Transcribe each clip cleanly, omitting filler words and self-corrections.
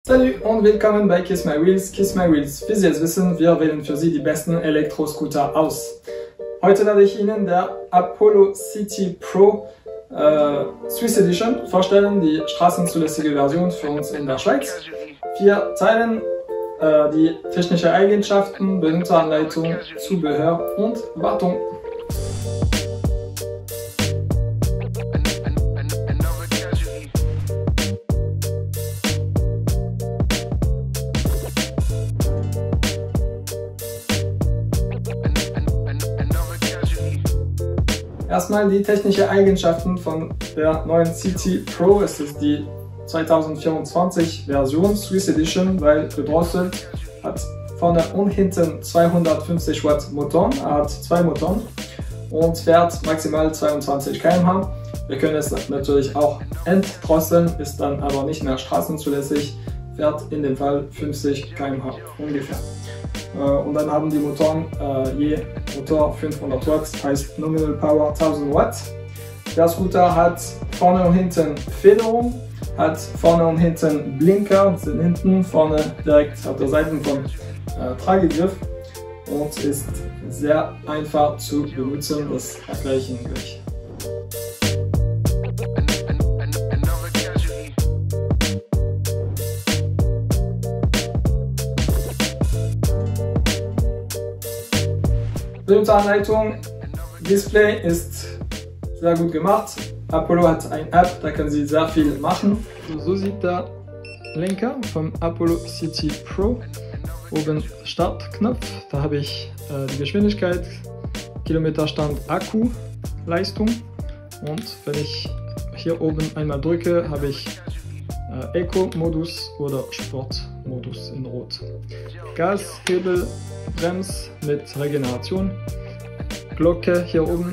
Salut und willkommen bei Kiss My Wheels. Kiss My Wheels. Wie Sie es wissen, wir wählen für Sie die besten Elektroscooter aus. Heute werde ich Ihnen der Apollo City Pro Swiss Edition vorstellen, die straßenzulässige Version für uns in der Schweiz. 4 Teilen, die technische Eigenschaften, Benutzeranleitung, Zubehör und Wartung. Erstmal die technischen Eigenschaften von der neuen City Pro. Es ist die 2024 Version Swiss Edition, weil gedrosselt, hat vorne und hinten 250 Watt Motoren. Er hat 2 Motoren und fährt maximal 22 km/h. Wir können es natürlich auch entdrosseln, ist dann aber nicht mehr straßenzulässig, fährt in dem Fall 50 km/h ungefähr. Und dann haben die Motoren je Motor 500 Watt, heißt Nominal Power 1000 Watt. Der Scooter hat vorne und hinten Federung, hat vorne und hinten Blinker, sind hinten, vorne direkt auf der Seite vom Tragegriff und ist sehr einfach zu benutzen, das erkläre ich Ihnen gleich. Benutzeranleitung, Display ist sehr gut gemacht. Apollo hat eine App, da können Sie sehr viel machen. So sieht der Lenker vom Apollo City Pro. Oben Startknopf, da habe ich die Geschwindigkeit, Kilometerstand, Akku, Leistung. Und wenn ich hier oben einmal drücke, habe ich Eco-Modus oder Sport-Modus in Rot. Gas, Hebel, Brems mit Regeneration, Glocke hier oben,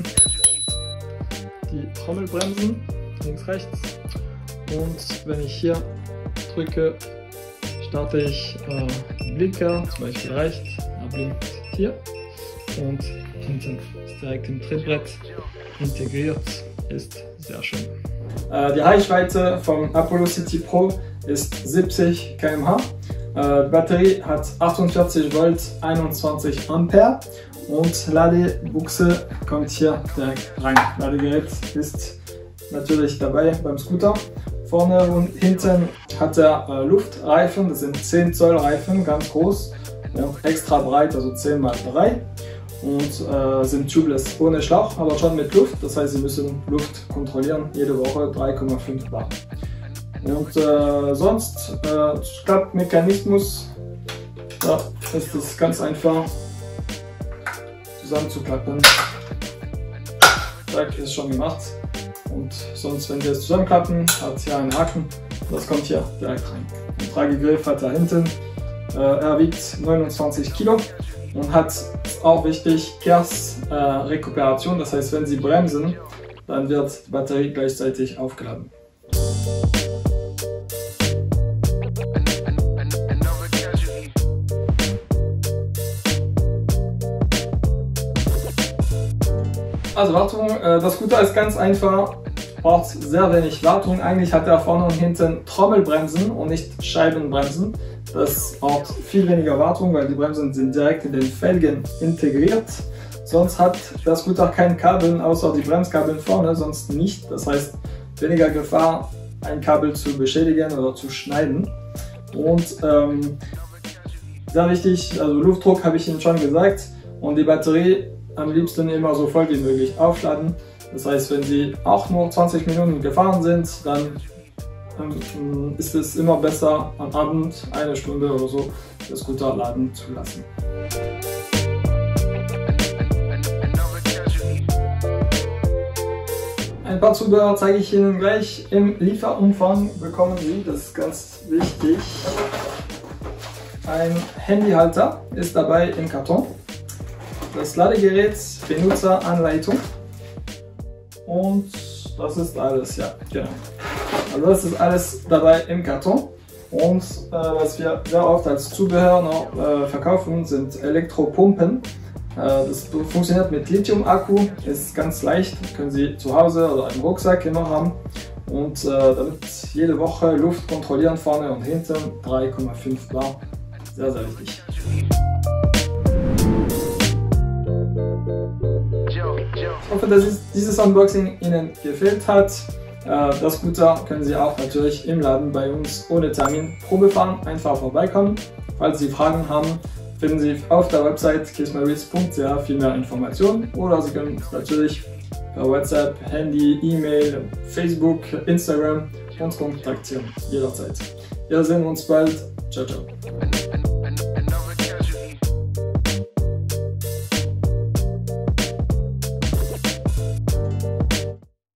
die Trommelbremsen links, rechts und wenn ich hier drücke, starte ich Blinker, zum Beispiel rechts, er blinkt hier und hinten ist direkt im Trittbrett integriert, ist sehr schön. Die Reichweite vom Apollo City Pro ist 70 km/h. Die Batterie hat 48 Volt, 21 Ampere und Ladebuchse kommt hier direkt rein. Ladegerät ist natürlich dabei beim Scooter. Vorne und hinten hat er Luftreifen, das sind 10 Zoll Reifen, ganz groß und extra breit, also 10 x 3 und sind tubeless, ohne Schlauch, aber schon mit Luft. Das heißt, Sie müssen Luft kontrollieren, jede Woche 3,5 Bar. Und sonst Klappmechanismus, da ist es ganz einfach zusammenzuklappen. Zack, ist schon gemacht. Und sonst, wenn wir es zusammenklappen, hat hier einen Haken, das kommt hier direkt rein. Den Tragegriff hat er hinten, er wiegt 29 Kilo und hat, auch wichtig, Kehrrekuperation, das heißt, wenn Sie bremsen, dann wird die Batterie gleichzeitig aufgeladen. Also Wartung, das Scooter ist ganz einfach, braucht sehr wenig Wartung. Eigentlich hat er vorne und hinten Trommelbremsen und nicht Scheibenbremsen. Das braucht viel weniger Wartung, weil die Bremsen sind direkt in den Felgen integriert. Sonst hat der Scooter kein Kabel, außer die Bremskabel vorne, sonst nicht. Das heißt, weniger Gefahr, ein Kabel zu beschädigen oder zu schneiden. Und sehr wichtig, also Luftdruck habe ich Ihnen schon gesagt und die Batterie am liebsten immer so voll wie möglich aufladen. Das heißt, wenn Sie auch nur 20 Minuten gefahren sind, dann ist es immer besser am Abend, eine Stunde oder so, das Scooter laden zu lassen. Ein paar Zubehör zeige ich Ihnen gleich. Im Lieferumfang bekommen Sie, das ist ganz wichtig, ein Handyhalter ist dabei im Karton. Das Ladegerät, Benutzeranleitung und das ist alles, ja, genau. Also das ist alles dabei im Karton und was wir sehr oft als Zubehör noch verkaufen, sind Elektropumpen. Das funktioniert mit Lithium-Akku, ist ganz leicht, können Sie zu Hause oder im Rucksack immer haben und damit jede Woche Luft kontrollieren vorne und hinten, 3,5 Bar, sehr sehr wichtig. Ich hoffe, dass dieses Unboxing Ihnen gefällt hat. Das Scooter können Sie auch natürlich im Laden bei uns ohne Termin Probe fahren, einfach vorbeikommen. Falls Sie Fragen haben, finden Sie auf der Website kissmywheels.ch viel mehr Informationen, oder Sie können uns natürlich per WhatsApp, Handy, E-Mail, Facebook, Instagram uns kontaktieren, jederzeit. Wir sehen uns bald. Ciao, ciao.